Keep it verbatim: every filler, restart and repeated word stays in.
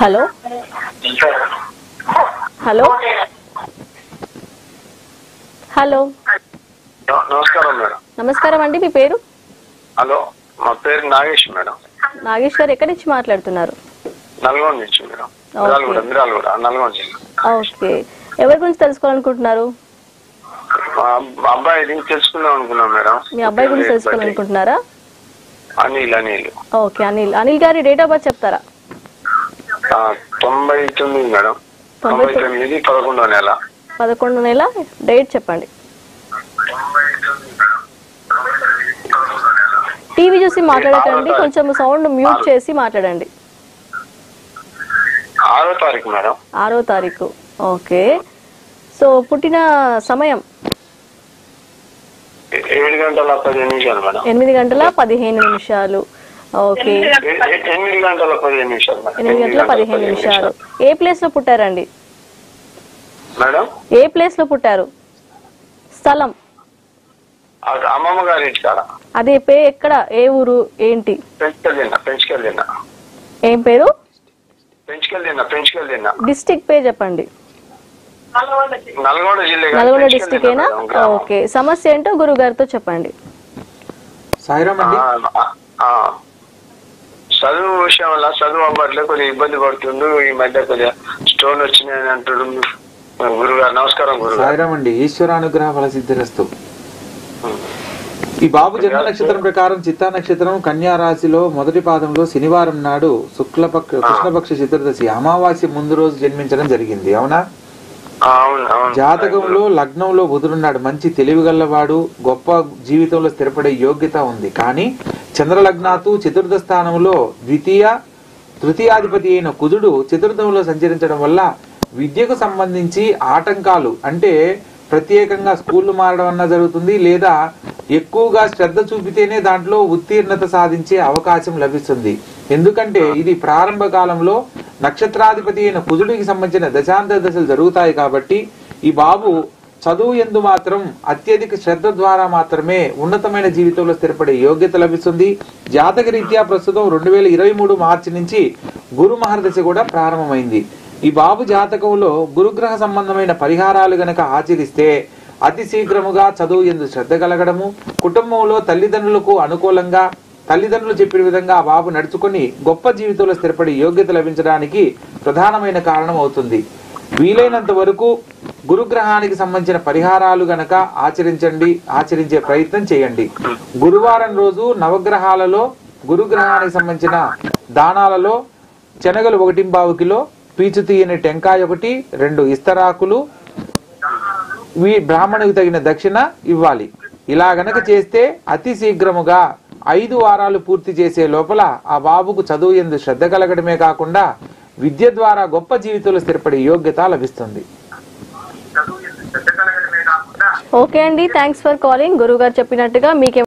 Hello hello hello నమస్కారం madam. నమస్కారం అండి, మీ పేరు? హలో, మా పేరు నాగేష్ మేడం. నాగేష్ గారు ఎక్కడి నుంచి మాట్లాడుతున్నారు? నల్గొండ నుంచి మేడం. మిరాలగూడ మిరాలగూడ నల్గొండ జిల్లా. ఓకే, ఎవరి గురించి తెలుసుకోవాలనుకుంటున్నారు? మా అబ్బాయి గురించి తెలుసుకుందాం అనుకున్నాం మేడం. మీ అబ్బాయి గురించి తెలుసుకోవాలనుకుంటున్నారా? అనిల్ అనిల్ ఓకే, అనిల్ అనిల్ గారి డేట్ ఆఫ్ బర్త్ చెప్తారా? తొంభై తొమ్మిది మేడం. తొంభై తొమ్మిది పదకొండో నెల. పదకొండు నెల డేట్ చెప్పండి. టీవీ చూసి మాట్లాడకండి, కొంచెం సౌండ్ మ్యూట్ చేసి మాట్లాడండి. ఆరో తారీఖు మేడం. ఆరో తారీఖు ఓకే. సో పుట్టిన సమయం ఏడు గంటల పదిహేను నిమిషాలు మేడం. ఎనిమిది గంటల పదిహేను నిమిషాలు ఓకే. ఎనిమిది గంటల పదిహేను నిమిషాలు ఎనిమిది గంటల పదిహేను నిమిషాలు. ఏ ప్లేస్ లో పుట్టారండి? మేడం ఏ ప్లేస్ లో పుట్టారు? స్థలం? అమ్మమ్మ గారి ఇంటి కాడ. అదే పే ఎక్కడ, ఏ ఊరు, ఏంటి? పెంచుకెళ్ళినా పెంచుకెళ్ళినా ఏం పేరు? పెంచుకెళ్ళినా పెంచుకెళ్ళినా డిస్టిక్ పే చెప్పండి. నల్గొండ జిల్లా. నల్గొండ డిస్టిక్ ఏనా? ఓకే, సమస్య ఏంటో గురువు గారితో చెప్పండి. చదువు విషయం వల్ల చదువు అవ్వట్లే, కొద్దిగా ఇబ్బంది పడుతుండు. ఈ మధ్య కొద్దిగా స్టోన్ వచ్చినాయని అంటాడు. గురుగారు నమస్కారం. గురుగారు అండి, ఈశ్వరానుగ్రహ ఫల సిద్ధిరస్తు. ఈ బాబు జన్మ నక్షత్రం ప్రకారం చిత్తా నక్షత్రం కన్యా రాశిలో మొదటి పాదంలో శనివారం నాడు శుక్లపక్ష కృష్ణపక్ష చతుర్దశి అమావాస్య ముందు రోజు జన్మించడం జరిగింది, అవునా? జాతకంలో లగ్నంలో బుధుడున్నాడు, మంచి తెలివిగల్లవాడు, గొప్ప జీవితంలో స్థిరపడే యోగ్యత ఉంది. కానీ చంద్ర లగ్నాతు చతుర్థ స్థానంలో ద్వితీయ తృతీయాధిపతి అయిన కుజుడు చతుర్థంలో సంచరించడం వల్ల విద్యకు సంబంధించి ఆటంకాలు, అంటే ప్రత్యేకంగా స్కూళ్లు మారడం అన్నా జరుగుతుంది, లేదా ఎక్కువగా శ్రద్ధ చూపితేనే దాంట్లో ఉత్తీర్ణత సాధించే అవకాశం లభిస్తుంది. ఎందుకంటే ఇది ప్రారంభ కాలంలో నక్షత్రాధిపతి అయిన కుజుడికి సంబంధించిన దశాంత దశలు జరుగుతాయి. కాబట్టి ఈ బాబు చదువు యందు మాత్రం అత్యధిక శ్రద్ధ ద్వారా మాత్రమే ఉన్నతమైన జీవితంలో స్థిరపడే యోగ్యత లభిస్తుంది. జాతక రీత్యా ప్రస్తుతం రెండు వేల ఇరవై మూడు మార్చి నుంచి గురు మహర్దశ కూడా ప్రారంభమైంది. ఈ బాబు జాతకంలో గురుగ్రహ సంబంధమైన పరిహారాలు గనక ఆచరిస్తే అతి శీఘ్రముగా చదువు యందు శ్రద్ధ కలగడము, కుటుంబంలో తల్లిదండ్రులకు అనుకూలంగా తల్లిదండ్రులు చెప్పిన విధంగా ఆ బాబు నడుచుకొని గొప్ప జీవితంలో స్థిరపడి యోగ్యత లభించడానికి ప్రధానమైన కారణం అవుతుంది. వీలైనంత వరకు గురుగ్రహానికి సంబంధించిన పరిహారాలు గనక ఆచరించండి, ఆచరించే ప్రయత్నం చేయండి. గురువారం రోజు నవగ్రహాలలో గురుగ్రహానికి సంబంధించిన దానాలలో శనగలు ఒకటి పావు కిలో, పీచు తీయని టెంకాయ ఒకటి, రెండు ఇస్తరాకులు, వీ బ్రాహ్మణునికి తగిన దక్షిణ ఇవ్వాలి. ఇలా గనక చేస్తే అతి శీఘ్రముగా ఐదు వారాలు పూర్తి చేసే లోపల ఆ బాబుకు చదువు యందు శ్రద్ధ కలగడమే కాకుండా విద్య ద్వారా గొప్ప జీవితంలో స్థిరపడే యోగ్యత లభిస్తుంది. ఓకే అండి, థ్యాంక్స్ ఫర్ కాలింగ్. గురువు గారు చెప్పినట్టుగా మీకే